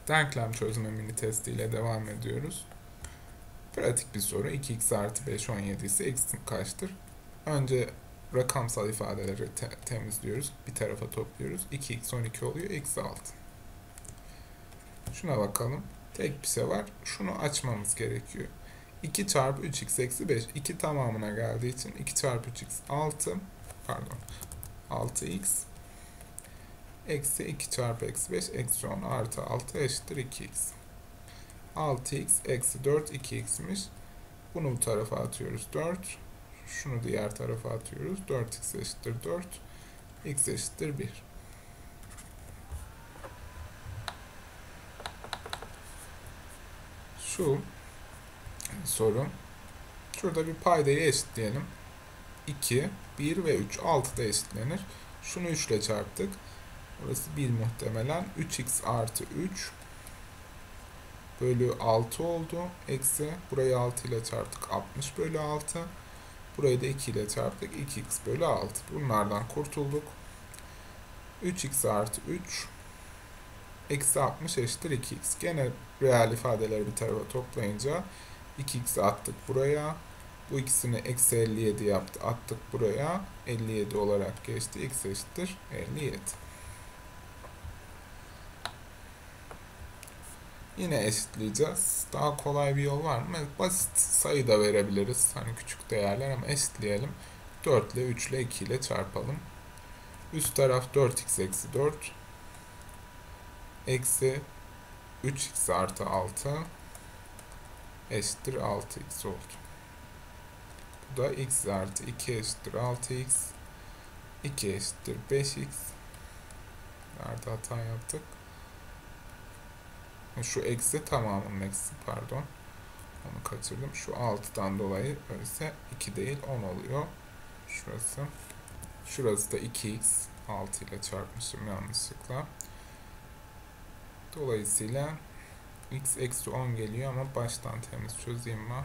Denklem çözme mini testiyle devam ediyoruz. Pratik bir soru. 2x artı 5 17 ise x kaçtır? Önce rakamsal ifadeleri temizliyoruz. Bir tarafa topluyoruz. 2x 12 oluyor. Eksi 6. Şuna bakalım. Tek bir şey var. Şunu açmamız gerekiyor. 2 çarpı 3x eksi 5. 2 tamamına geldiği için 2 çarpı 3x 6. Pardon. 6x eksi 2 çarpı eksi 5 eksi 10 artı 6 eşittir 2x. 6x eksi 4 2x'miş. Bunu bu tarafa atıyoruz 4. Şunu diğer tarafa atıyoruz. 4x eşittir 4. X eşittir 1. Şu soru. Şurada bir paydayı eşitleyelim. 2, 1 ve 3. 6 da eşitlenir. Şunu 3 ile çarptık. Burası 1 muhtemelen. 3x artı 3 bölü 6 oldu. Eksi burayı 6 ile çarptık. 60 bölü 6. Burayı da 2 ile çarptık. 2x bölü 6. Bunlardan kurtulduk. 3x artı 3 eksi 60 eşittir 2x. Gene reel ifadeleri bir tarafa toplayınca 2x'i attık buraya. Bu ikisini eksi 57 yaptı. Attık buraya. 57 olarak geçti. X eşittir 57. Yine eşitleyeceğiz. Daha kolay bir yol var mı? Basit sayı da verebiliriz. Hani küçük değerler ama eşitleyelim. 4 ile 3 ile 2 ile çarpalım. Üst taraf 4x eksi 4. Eksi 3x artı 6 eşittir 6x oldu. Bu da x artı 2 eşittir 6x. 2 eşittir 5x. Nerede hata yaptık? Şu eksi tamamının eksi pardon. Onu kaçırdım. Şu 6'dan dolayı öyleyse 2 değil 10 oluyor. Şurası. Şurası da 2x. 6 ile çarpmışım yanlışlıkla. Dolayısıyla x eksi 10 geliyor ama baştan temiz çözeyim ben.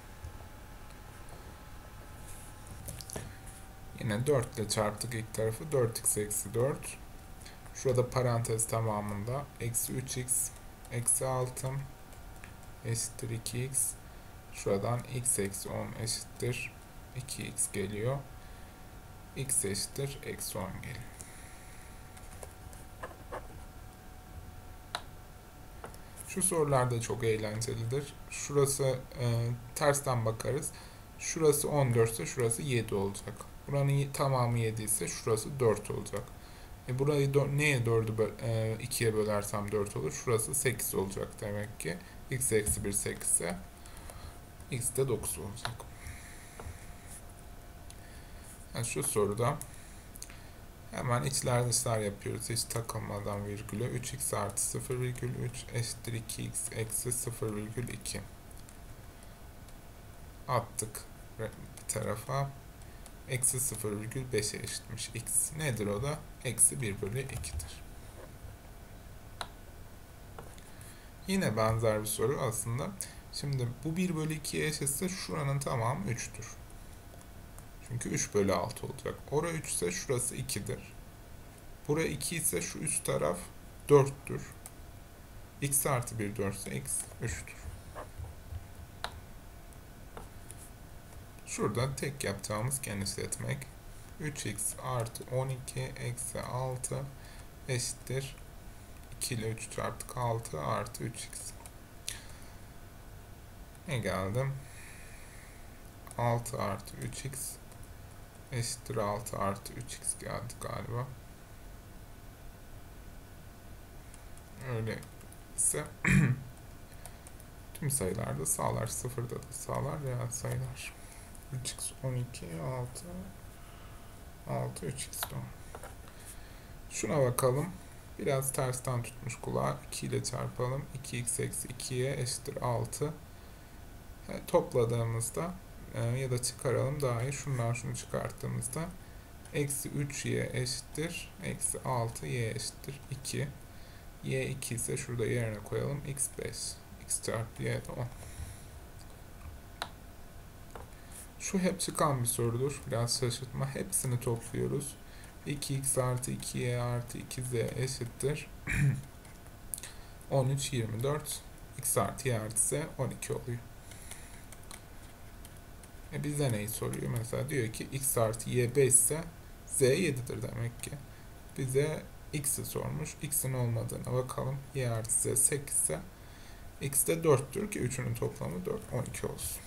Yine 4 ile çarptık ilk tarafı. 4x eksi 4. Şurada parantez tamamında eksi 3x eksi 6 eşittir 2x. Şuradan x eksi 10 eşittir 2x geliyor. X eşittir eksi 10 geliyor. Şu sorular da çok eğlencelidir. Şurası tersten bakarız. Şurası 14 ise şurası 7 olacak. Buranın tamamı 7 ise şurası 4 olacak. Burayı neye 4'ü 2'ye bölersem 4 olur. Şurası 8 olacak demek ki. X eksi 1 8 ise x de 9 olacak. Yani şu soruda hemen içler dışlar yapıyoruz. Hiç takılmadan virgülü. 3x artı 0,3 eşittir 2x eksi 0,2. Attık bir tarafa. Eksi 0,5'e eşitmiş x. Nedir o da? Eksi 1 bölü 2'dir. Yine benzer bir soru aslında. Şimdi bu 1 bölü 2'ye eşitse şuranın tamamı 3'tür. Çünkü 3 bölü 6 olacak. Orası 3 ise şurası 2'dir. Buraya 2 ise şu üst taraf 4'tür. X artı 1 4 ise x 3'tür. Şurada tek yapacağımız genişletmek. 3x artı 12 eksi 6 eşittir 2 ile 3 çarptık 6 artı 3x. Ne geldi? 6 artı 3x eşittir 6 artı 3x geldi galiba. Öyle ise tüm sayılarda sağlar. Sıfırda da sağlar. Reel sayılar. 3x 12 6 3x doğru. Şuna bakalım. Biraz tersten tutmuş kulağı. 2 ile çarpalım. 2x eksi 2'ye eşittir 6. Topladığımızda ya da çıkaralım daha iyi. Şunu çıkarttığımızda eksi 3y eşittir. Eksi 6y eşittir 2. Y 2 ise şurada yerine koyalım. X 5. X çarpı y de 10. Şu hep çıkan bir sorudur. Biraz şaşırtma. Hepsini topluyoruz. 2x artı 2y artı 2z eşittir. 13, 24. X artı Y artı Z 12 oluyor. Bize neyi soruyor? Mesela diyor ki X artı Y 5 ise Z 7'dir demek ki. Bize X'i sormuş. X'in olmadığına bakalım. Y artı Z 8 ise X de 4'tür ki 3'ünün toplamı 4. 12 olsun.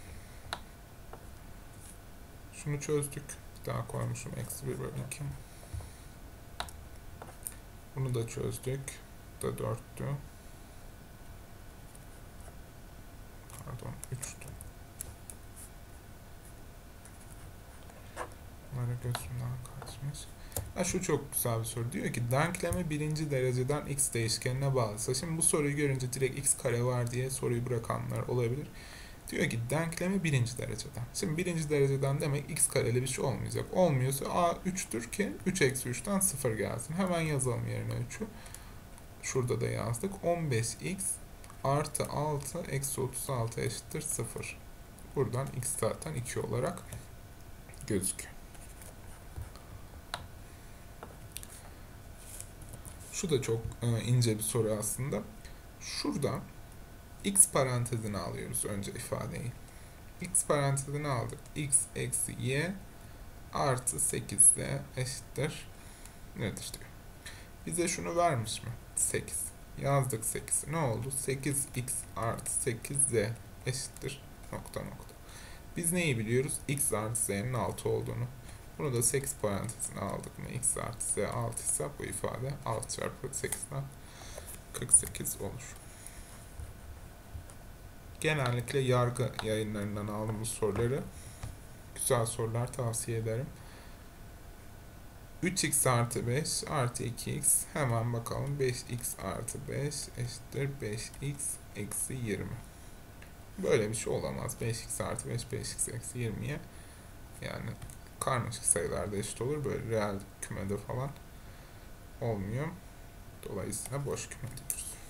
Şunu çözdük. Bir daha koymuşum. Eksi 1 bölü 2. Bunu da çözdük. Bu da 4'tü. Pardon 3'tü. Bunları gözümden kaçmış. Şu çok güzel bir soru. Diyor ki denklemi birinci dereceden x değişkenine bağlısa. Şimdi bu soruyu görünce direkt x kare var diye soruyu bırakanlar olabilir. Diyor ki denklemi birinci dereceden. Şimdi birinci dereceden demek x kareli bir şey olmayacak. Olmuyorsa a 3'tür ki 3 eksi 3'ten 0 gelsin. Hemen yazalım yerine 3'ü. Şurada da yazdık. 15x artı 6 eksi 36 eşittir 0. Buradan x zaten 2 olarak gözüküyor. Şu da çok ince bir soru aslında. Şurada x parantezini alıyoruz önce ifadeyi. X parantezini aldık. X eksi y artı 8z eşittir nedir diyor. Bize şunu vermiş mi? 8. Yazdık 8'i. Ne oldu? 8x artı 8z eşittir nokta nokta. Biz neyi biliyoruz? X artı z'nin 6 olduğunu. Bunu da 8 parantezine aldık mı? X artı z 6 ise bu ifade 6 çarpı 8'den 48 olur. Genellikle yargı yayınlarından aldığımız soruları, güzel sorular, tavsiye ederim. 3x artı 5 artı 2x, hemen bakalım. 5x artı 5 eşittir 5x eksi 20. Böyle bir şey olamaz. 5x artı 5 5x eksi 20'ye, yani karmaşık sayılarda eşit olur. Böyle reel kümede falan olmuyor. Dolayısıyla boş küme diyoruz.